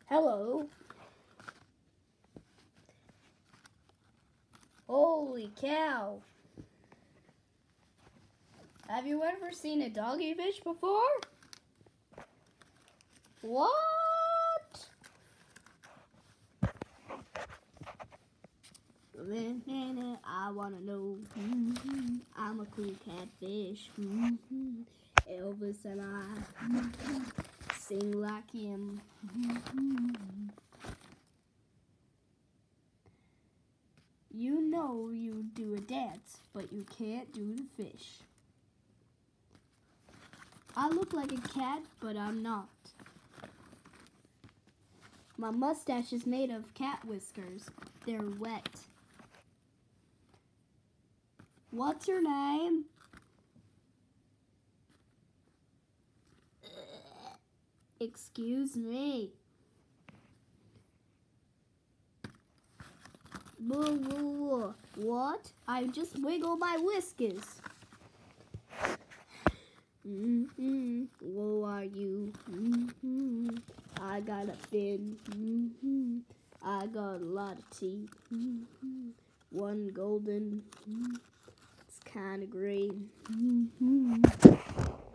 Hello. Holy cow. Have you ever seen a doggy fish before? What? I wanna know. I'm a cool catfish. Elvis and I sing like him. You know you do a dance, but you can't do the fish. I look like a cat, but I'm not. My mustache is made of cat whiskers. They're wet. What's your name? Excuse me. What? I just wiggle my whiskers. Who are you? I got a fin. I got a lot of teeth. One golden. It's kind of green.